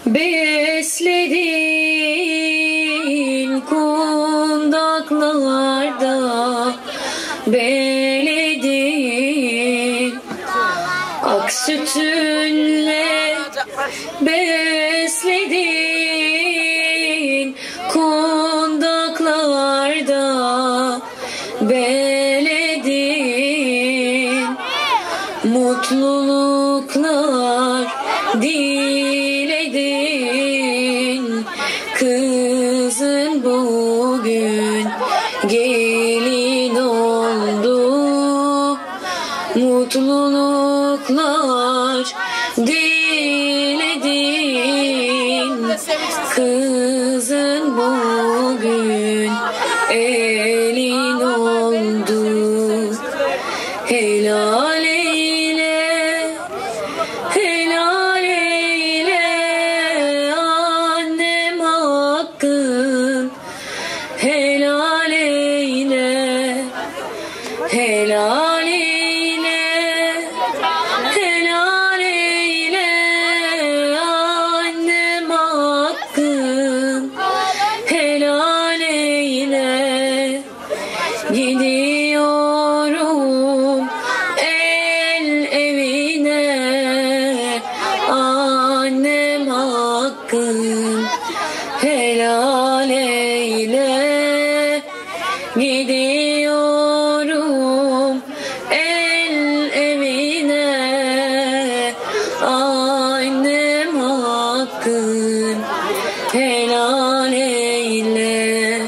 besledin kundaklarda, beledin ak sütünle besledin kundaklarda, beledin mutluluklar diledin. Kızın bugün gelin oldu, mutluluklar diledin. Kızın bugün elin oldu. Helal eyle, helal eyle annem hakkın. Helal eyle, helal eyle, helal eyle annem hakkın. Helal eyle. Gidiyorum el evine, annem hakkın. Helal eyle. Gidiyorum el evine, annem hakkın. Helal eyle.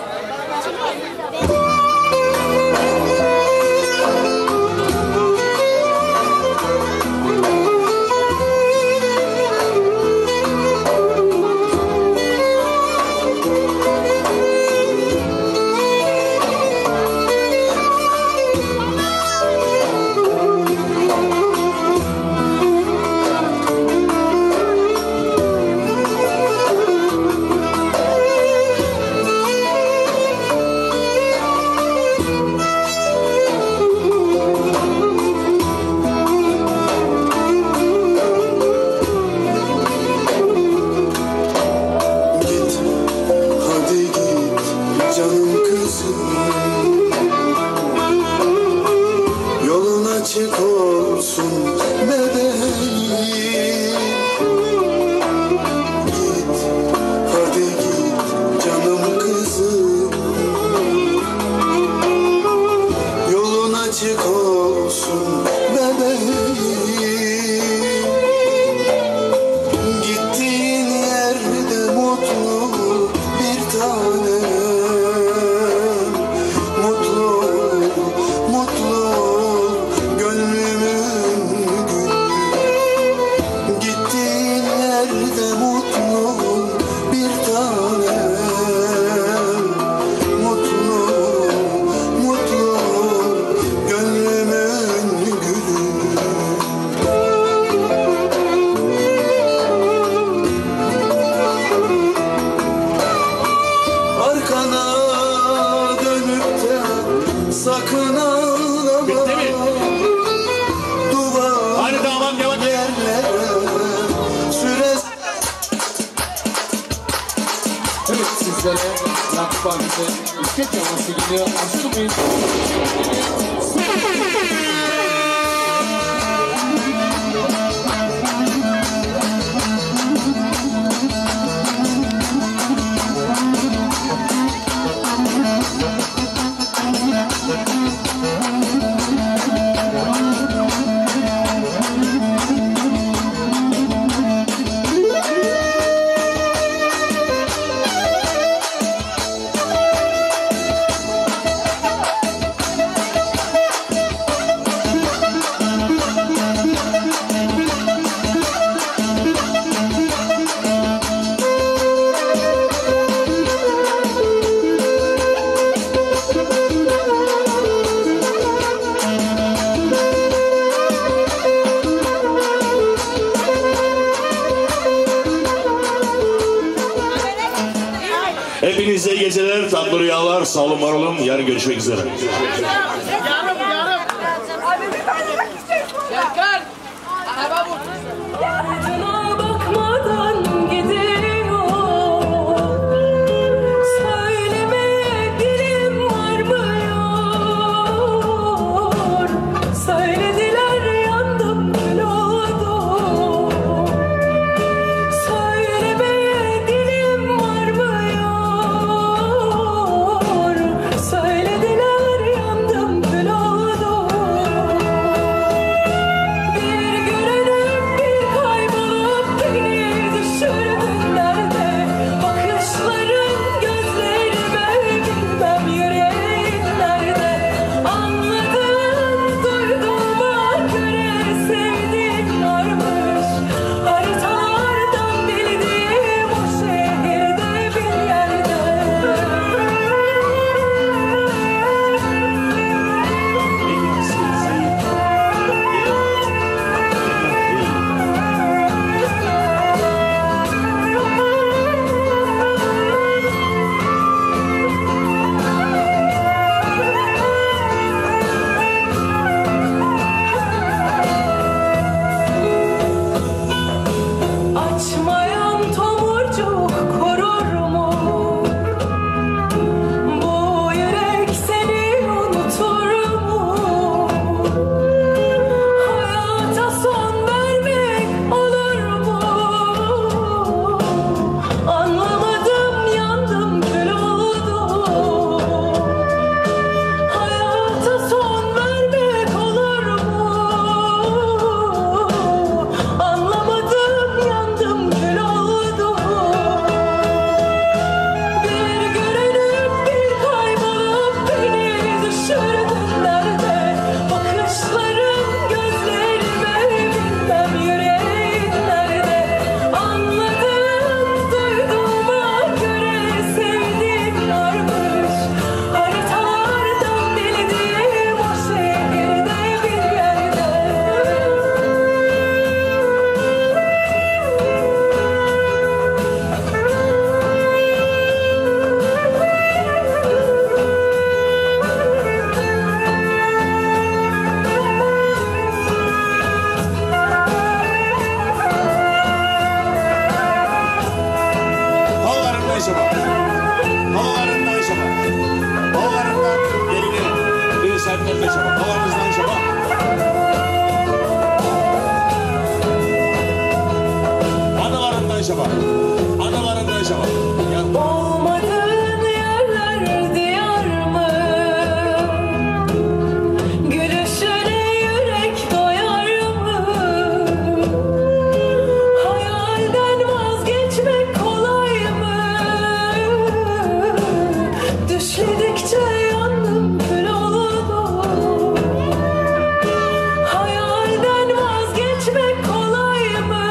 Açık olsun bebeğim. Git, hadi git canım kızım. Yolun açık olsun bebeğim. Gittiğin yerde mutlu bir tanem. Mutlu, mutlu gönlümün gülü. Gittiğin yerde mutlu bir tanem. Mutlu, mutlu gönlümün gülü. Arkana dönüp de sakın ağlama. Bitti mi? Hadi tamam, devam et. Evet, sizlere Yakup abimize istek çalması geliyor. Aşkı mıyız? Hepinize iyi geceler, tatlı rüyalar, sağ olun, var olun. Yarın görüşmek üzere. Bakmadan gidip şaba. Havalarından şaba. Havalarından gelini. Bir sertlerle şaba. Havalarınızdan şaba. Analarından şaba. Analarından şaba. Olmadığın yerler diyar mı? Gülüşüne yürek doyar mı? Hayalden vazgeçmek kolay mı? Düşledikçe yandım kül oldum. Hayalden vazgeçmek kolay mı?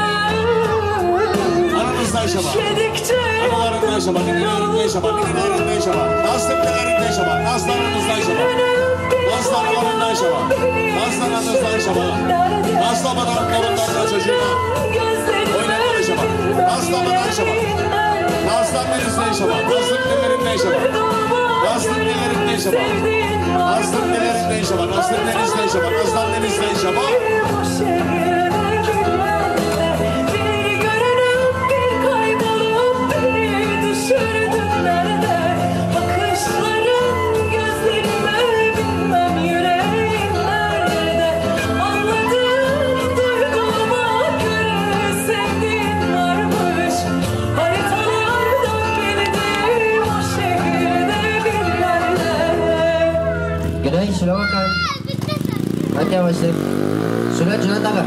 Aranızdan şaba. Düşledikçe Analarından şaba. Ninelerinden şaba. Ninelerinden şaba. Nazlıklarından şaba. Nazlarınızdan şaba. Nazlarlarından şaba. Nazlarınızdan şaba. Nazlamadan torunlarına çocuğuna. Oynamadan şaba. Nazlamadan şaba. Nazlanlarınızdan şaba. Nazlıklarından şaba. Nazlıklarından şaba. Nazlıklarından şaba. Nazlıklarınızdan şaba. Nazlıklarınızdan şaba. Bir görünüp bir kaybolup beni düşürdün nerede? Bakışların gözlerime bilmem yüreğim nerede? Anladığım duyduğuma göre sevdiğin varmış. Haritalarda bildiğim o şehirde bir yerde. G'day, silakan. Qancha bo'lsa? Surat jo'nataman.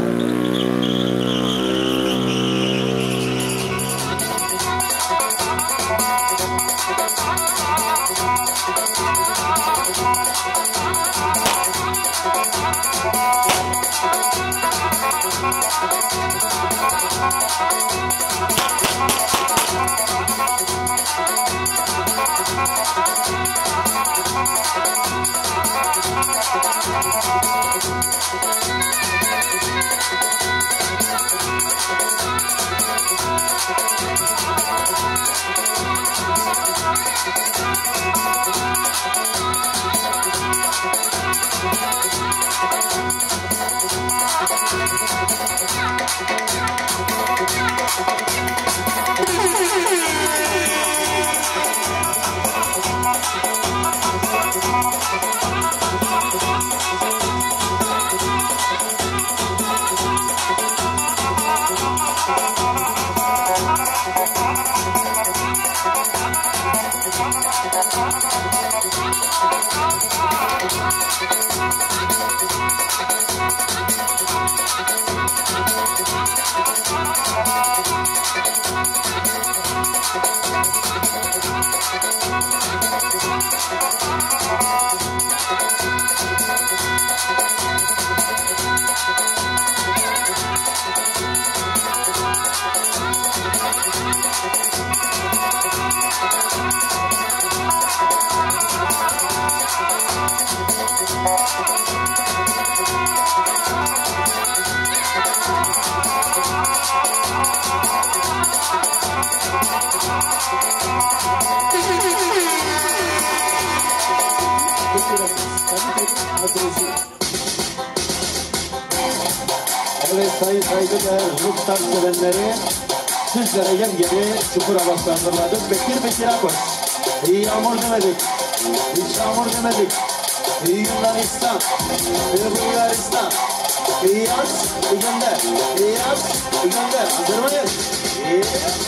Evet sayın saygıdeğer muhtar sevenleri sizlere yengeli Çukurova sandırladık. Bekir Akbaş. İyi yağmur demedik. Hiç yağmur demedik. İyi Yunanistan. İyi Bulgaristan. İyi yaz, iyi gönder. İyi yaz, iyi gönder. Hazır mıyız? İyi.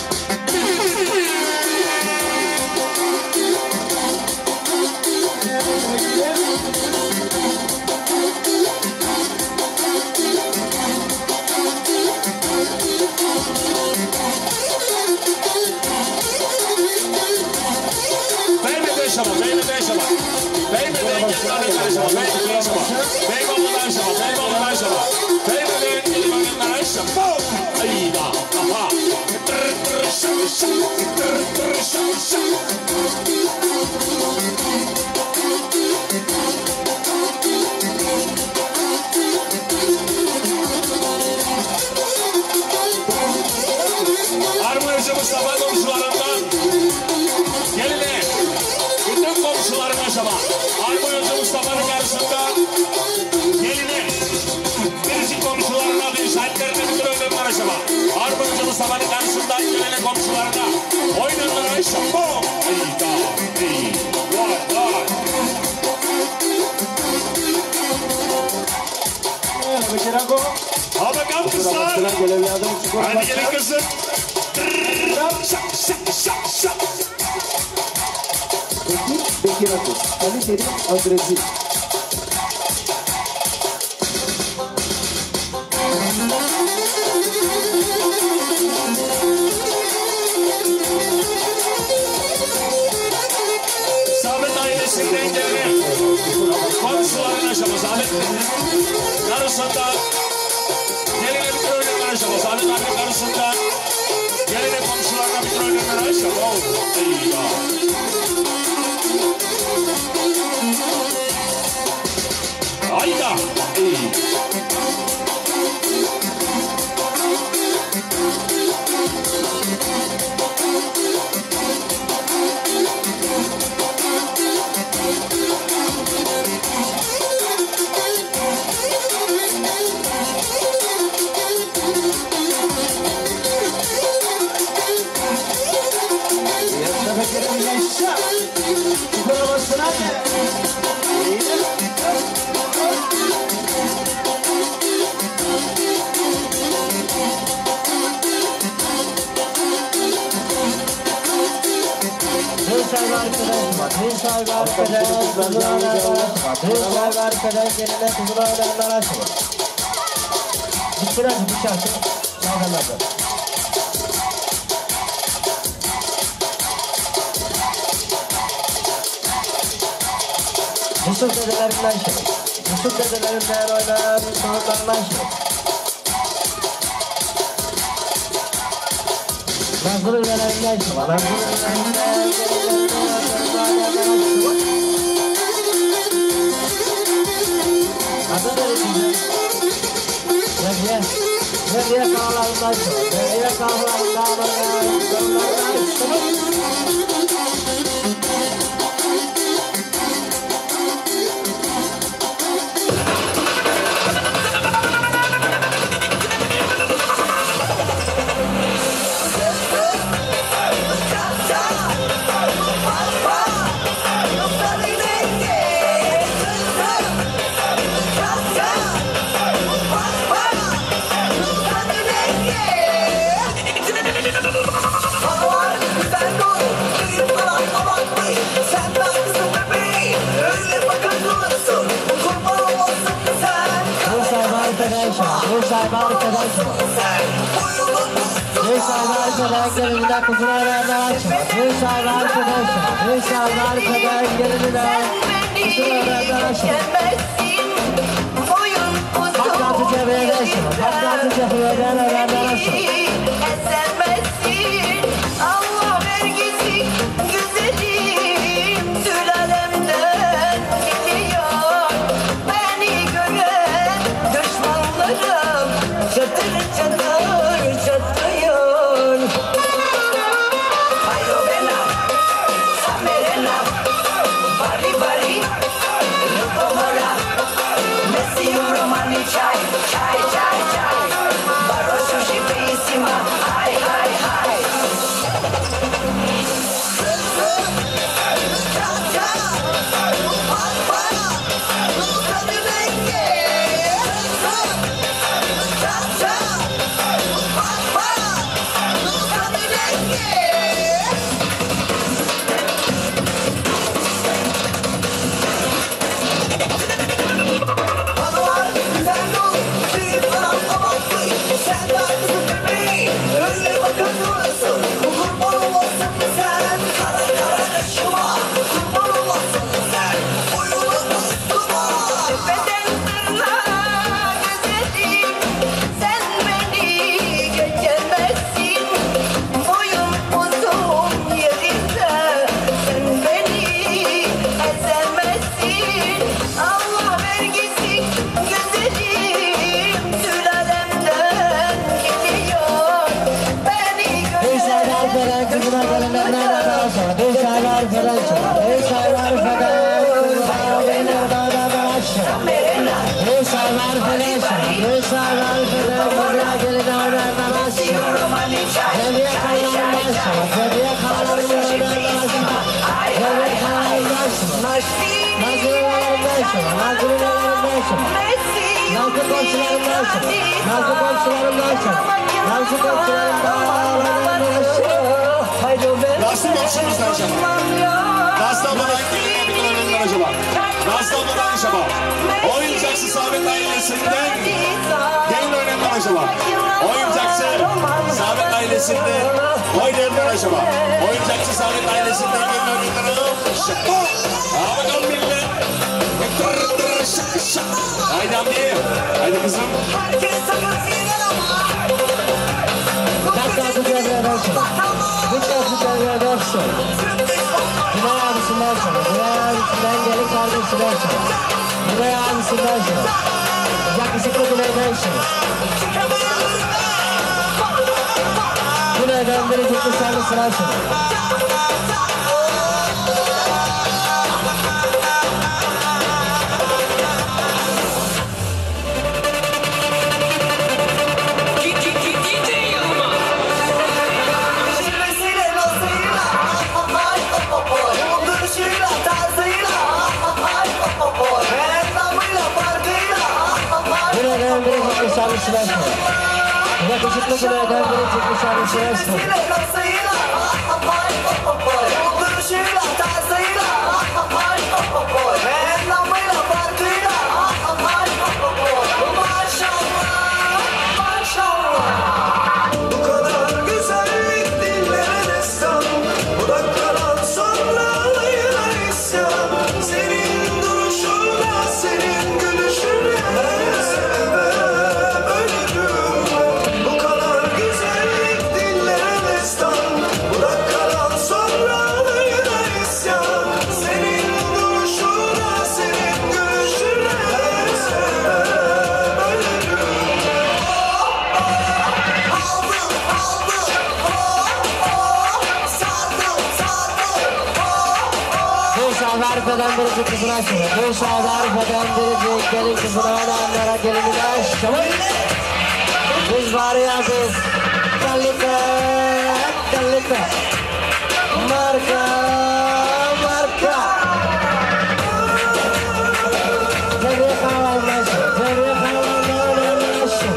Armağanıcı Mustafa komşularından geline bütün komşularına sabah Armağanıcı Mustafa'nın karşısında geline birisi komşularına bir şahitlerine bir ödüm var sabah Armağanıcı Mustafa'nın karşısında gelene komşularına oynanlar şambo. Bekir Ako. Al bakalım kızlar. Bastıran gölevi adım Çukur Hadi Abastıran. gelin kızım. Şak şak şak şak. Bekir Ako. Kalitenin adresi. Sabit ailesinden gelen komşuların aşaması. Sabit karısından geline bir oyunlar aşaması. Sabit anne karısından geline komşularına bir oyunlar aşaması. Hayda. Yaşa Bekir'im yaşa. Çukur Abastıran. Bir sahibi arkadaşım, bir sahibi arkadaşım, bir sahibi arkadaşım, geline kızıl oynarlar aşkım. Bittiler bu şarkı, çalgaladı. Yusuf dedelerimden şey, Yusuf dedelerimden oynar, sorunlarından şey. Nazlı dedelerimden şey var, Nazlı dedelerimden adı neresi? Nereye kahlarından şey var, nereye kahlarından Gelinler kızına oynarlar aşkım. Bir sahibi arkadaşım, bir sahibi arkadaşım, gelinler kızına oynarlar aşkım. Hakikati cebiye geçme, hakikati cebiye oynarlar aşkım. Allah vergisi güzelim sülalemden geliyor. Beni gören düşmanlarım çatır çatır çatlıyor. Hayro bela, samerela, bari bari, lukomora, Messi romani çay, çay çay çay, barosho şifisima, hay hay hay. Hediye kalan aşağı. Nazlı'nın ellerinde aşağı. Nazlı komşularında aşağı. Nazlı komşularında aşağı. Nazlı komşularında aşağı. Haydi o be. Nazlı komşumuzdan aşağı. Nazlı abladan gelin acaba. Nazlı abladan acaba. Oyuncakçı Sabit ailesinden gelin öğrenmen acaba. Oyuncakçı Sabit ailesinden oynayınlar acaba. Oyuncakçı Sabit ailesinden gelin öğrenmen acaba. Bakalım millet. Haydi amca. Haydi kızım. Dakikası devreden sonra. Dakikası devreden sonra. Günay abisinden sonra. Günay abisinden gelin kardeşinden sonra. Günay abisinden sonra. Yakışıklı Günay'dan sonra. Günay'dan biri çıktı sarısından sonra. Günay'dan biri çıktı sarısından sonra. Yakışıklı Günay'dan biri çıktı sarısından sonra. Bu kadar güzellik dillere destan, bu da kalan sonralarına isyan. Senin duruşuna, senin gülüşüne sebep ölürüm. Bu kadar güzellik dillere destan, bu da kalan sonralarına isyan. Senin duruşuna, senin gülüşüne sebep ölürüm. Bu şahı arkadan biricik kızını aşağı. Bu şahı arkadan biricik gelin kızını oynanlara gelini aşağı. Biz var ya biz. Kalite, kalite. Marka, marka. Tebrik havalar aşağı. Tebrik havalar aşağı.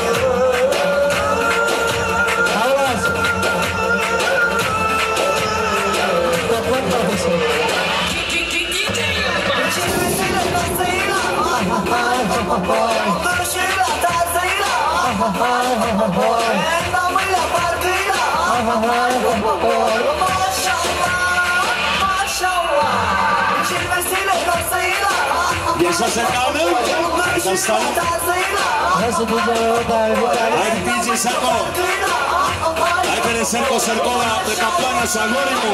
Havalar aşağı. Toplam profesör. Yaşa Serkan'ım. Haydi aslanım. Nasıl diyeceğim o da Haydi DJ Serko. Haydi Serko Serko'la de Kaplana Salvorimo.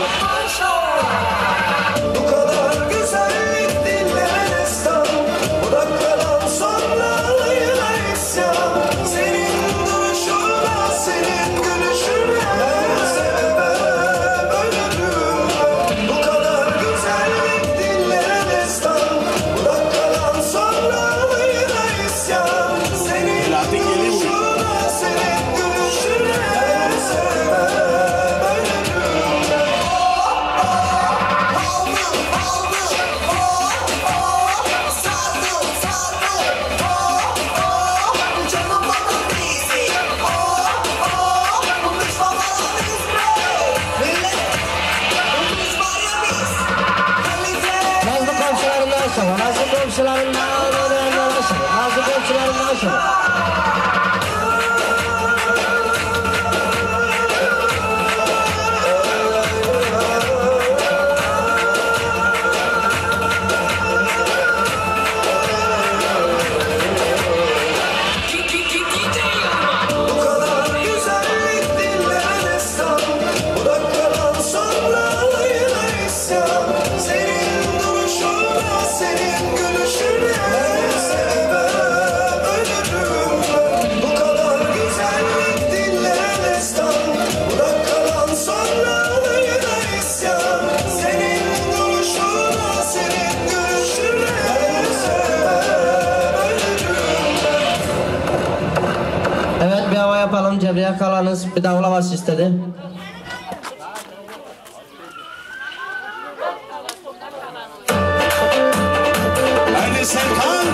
Bu kadar güzellik dillere destan, bu da kalan sonralarına isyan. Senin duruşuna, senin gülüşüne sebep ölürüm. Bu kadar güzellik dillere destan, bu da kalan sonralarına isyan. Senin duruşuna, senin gülüşüne sebep ölürüm. Nazlı komşularından aşağı. Nazlı komşularından aşağı. Nazlı komşularından aşağı. Bu kadar güzellik dillere destan, bu da kalan sonralarına isyan. Senin duruşuna, senin gülüşüne sebep ölürüm. Bu kadar güzellik dillere destan, bu da kalan sonralarına isyan. Senin duruşuna, senin gülüşüne sebep ölürüm. Evet, bir hava yapalım. Cebriye kalanız bir davula bas istedi. Haydi Serkan.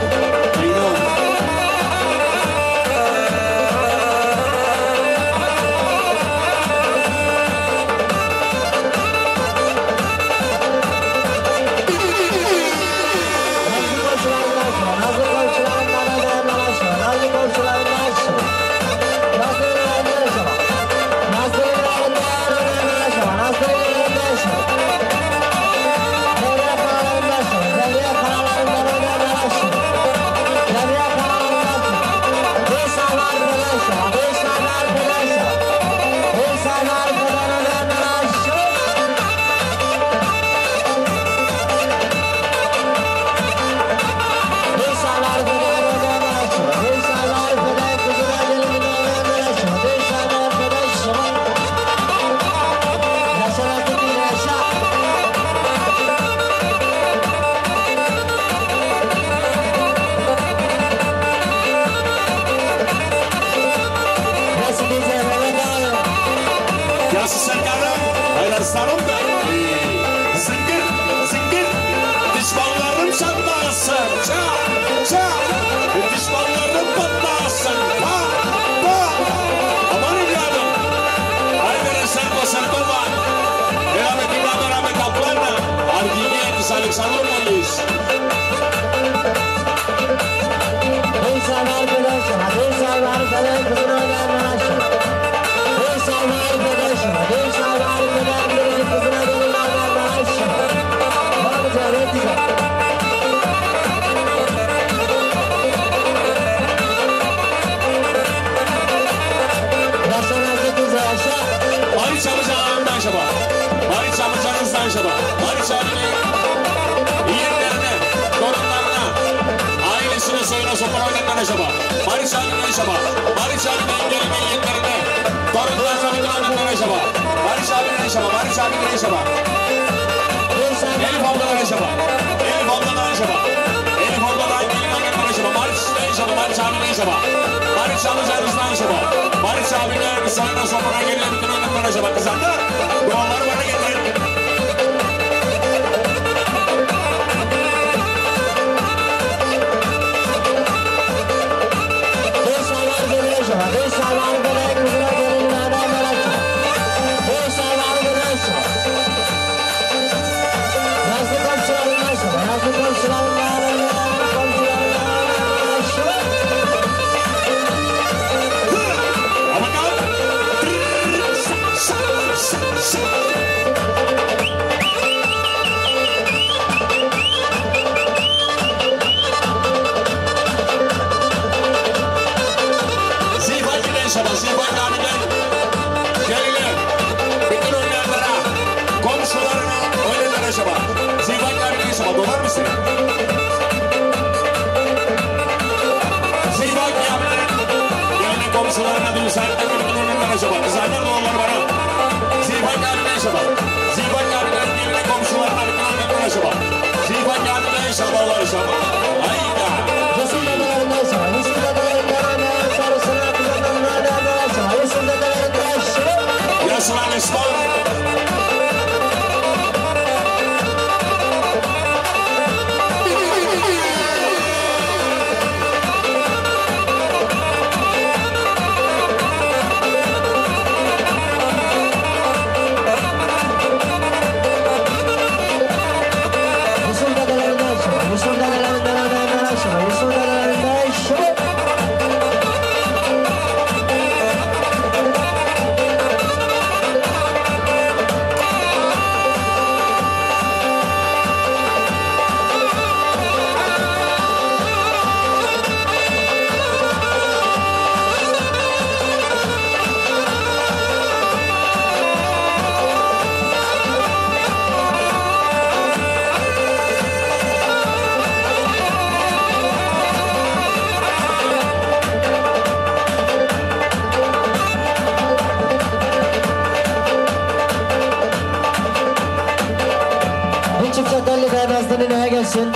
gelsin.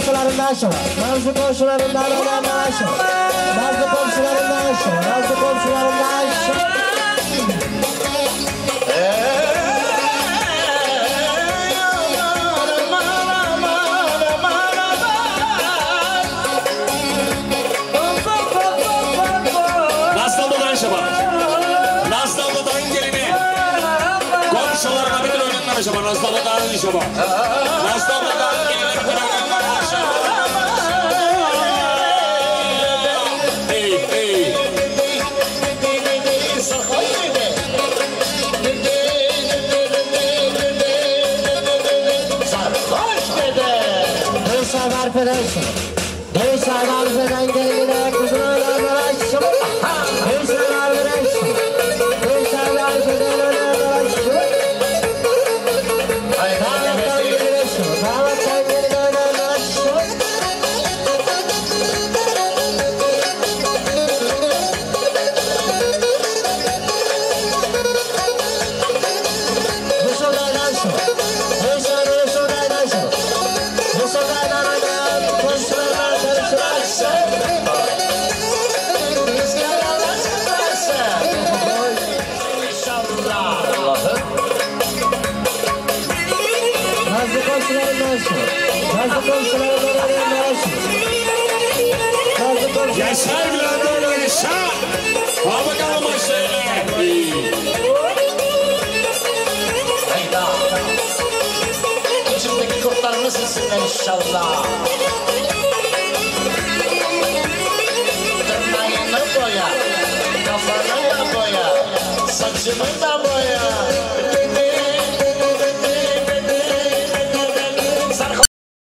komşularından aşağı. Nazlı komşularından olanlar aşağı. Nazlı komşularından aşağı. Nazlı komşularından aşağı. Şaba Nazlı'da dağılın şaba. Nazlı'da dağılın gelinler kırağınlar aşağı. Hey hey. Duysa Arpeden Duysa Arpeden gelinler kızlarından aşağı. Duysa Arpeden Duysa Arpeden olanlar aşağı. Yaşar birader yaşa. Al bakalım aşağıya. Hayda. İçimdeki kurtlar nasılsınlar inşallah. Tırnağını boya, kafanı da boya, saçını da boya.